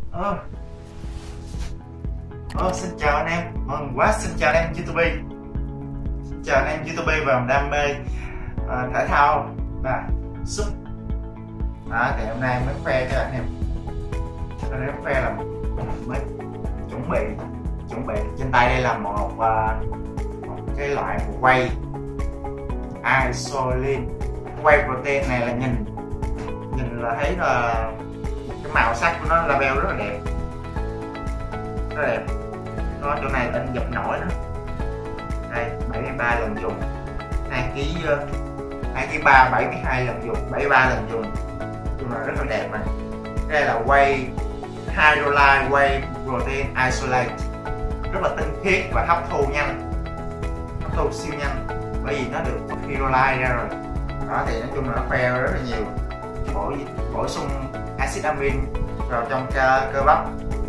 Xin chào anh em, xin chào anh em YouTube, xin chào anh em YouTube và đam mê thể thao và sub. Thì hôm nay mới khoe cho anh em, khoe là mới chuẩn bị trên tay. Đây là một cái loại quay Isolin. Quay protein này là nhìn là thấy là cái màu sắc của nó, label rất là đẹp, nó chỗ này in dập nổi đó. Đây 73 lần dùng, 2 kg 3, 72 lần dùng, 73 lần dùng, chung là rất là đẹp. Mà đây là Whey Hydrolyte Whey Protein Isolate, rất là tinh khiết và hấp thu nhanh, hấp thu siêu nhanh, bởi vì nó được hydrolyte ra rồi đó. Thì nói chung là nó khoe rất là nhiều, bổ sung axit amin vào trong cơ bắp.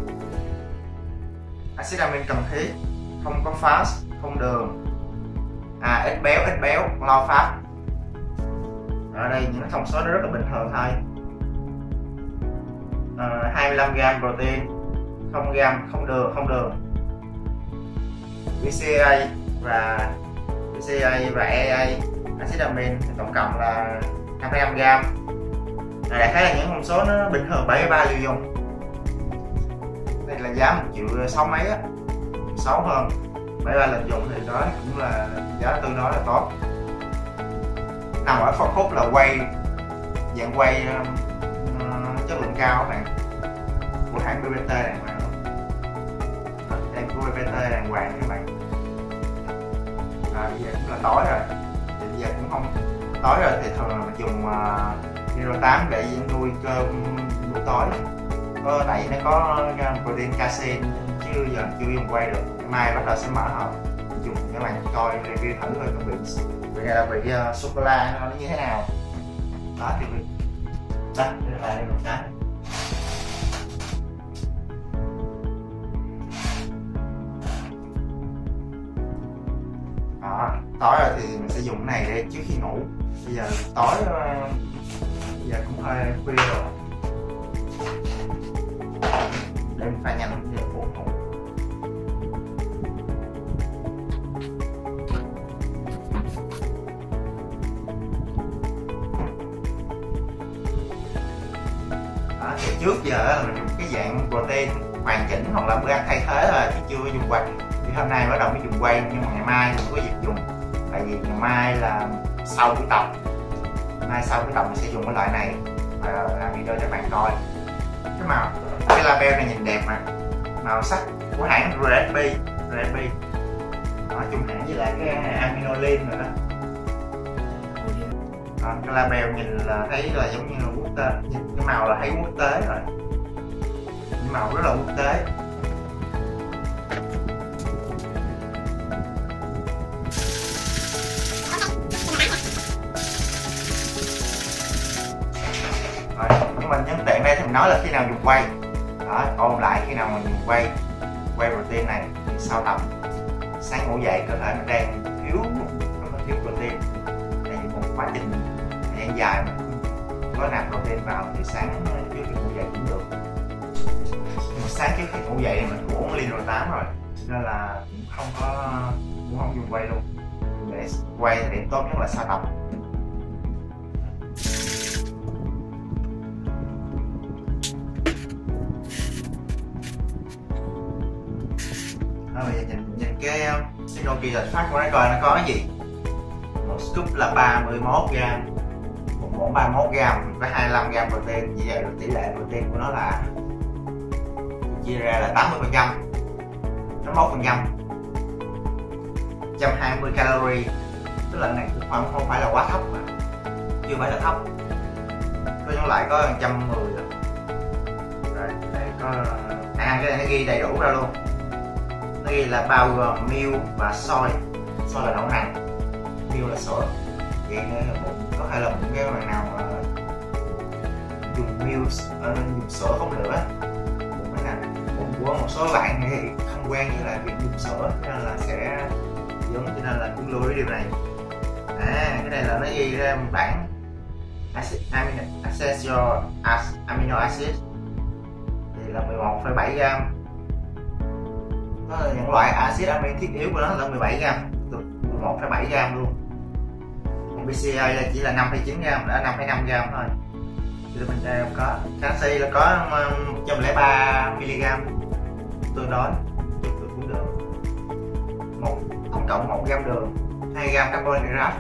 Axit amin cần thiết, không có fast, không đường, ít béo, low fat. Ở đây những thông số nó rất là bình thường thôi. 25g protein, 0g, không đường. BCAA và EA axit amin tổng cộng là 25g. Đại khái là những thông số nó bình thường. 73 liều dùng. Đây là giá 1.600.000 mấy á, 6 hơn. 73 lần dùng thì đó cũng là giá tương đối là tốt. Nằm ở phân khúc là dạng quay chất lượng cao các bạn, của hãng BBT đàng hoàng luôn. Đây của BBT đàng hoàng các bạn. Bây giờ cũng là tối rồi, thì bây giờ cũng không tối rồi, thì thường là mình dùng Hero 8 để nuôi cơ buổi tối. Tại nó có protein casein, chứ giờ chưa dùng quay được. Mai bắt đầu sẽ mở hộp dùng cho các bạn coi, review thử coi có vị này là vị sô cô la nó như thế nào đó. Thì đây là một cái tối rồi thì mình sẽ dùng cái này để trước khi ngủ. Bây giờ tối, bây giờ cũng hơi khuya rồi, để mình pha nhanh để ngủ. Thì trước giờ là mình dùng cái dạng protein hoàn chỉnh hoặc là bữa ăn thay thế rồi, chứ chưa dùng quay. Thì hôm nay bắt đầu mới dùng quay, nhưng mà ngày mai mình có dịp dùng. Tại vì ngày mai là sau buổi tập, mình sẽ dùng cái loại này và làm video cho các bạn coi. Cái label này nhìn đẹp mà, màu sắc của hãng RSB nó chung hãng với lại cái Aminolin rồi đó. Cái label nhìn là thấy là giống như là quốc tế, nhìn cái màu là thấy quốc tế rồi, cái màu rất là quốc tế. Mình nhân tiện đây thì mình nói là khi nào dùng quay đó, ôn lại khi nào mình dùng quay protein này thì sau tập sáng ngủ dậy cơ thể mình đang thiếu protein. Đây là một quá trình thời gian dài mà có nạp protein vào thì sáng trước khi ngủ dậy cũng được. Nhưng mà sáng trước khi ngủ dậy thì mình cũng uống ly 8 rồi, nên là cũng không dùng quay luôn. Để quay thì điểm tốt nhất là sau tập. Bây giờ nhìn cái Nokia lịch phát của nó coi nó có cái gì. Một scoop là 31g, một muỗng 31g với 25g protein. Như vậy là tỷ lệ protein của nó là chia ra là 80%, 81%, 120 calorie. Tức là này cũng không phải là quá thấp mà, chưa phải là thấp. Có những loại có 110 rồi. Đây có cái này nó ghi đầy đủ ra luôn. Nó ghi là bao gồm milk và soy là đậu nành, milk là sữa. Vậy nên là có thể là một cái bạn nào dùng milk, dùng sữa không được á, của một số bạn thì không quen với lại việc dùng sữa, cho nên là sẽ giống, cho nên là cũng lưu ý điều này. Cái này là nó ghi ra một bảng essential amino acid thì là 1,7 gram. Đó là những loại axit amin thiết yếu của nó là 17 gram, từ 1,7 gram luôn. Còn BCA là chỉ là 5,9 gram, đã 5,5 gram thôi. Vitamin D không có. Canxi là có 103 mg, tương đối cũng được. Tổng cộng 1 gram đường, 2 gram carbohydrate.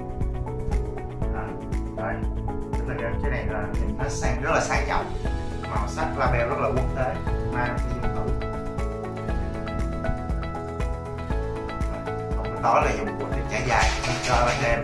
Rồi, cái này là nhìn nó rất là sang trọng, màu sắc label rất là quốc tế, mang cái dùng thử. Còn đó là dụng cụ trải dài cho ban đêm.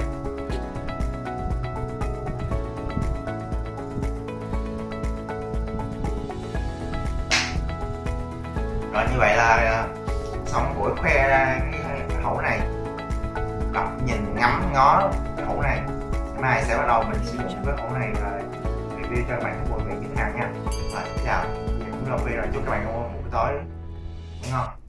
Rồi như vậy là xong buổi khoe ra cái hũ này, đọc nhìn ngắm ngó cái hũ này. Ngày mai sẽ bắt đầu mình sử dụng cái hũ này và review cho các bạn của quần vị khách hàng nha. Rồi chào, cũng là video rồi, chúc các bạn có một buổi tối ngon.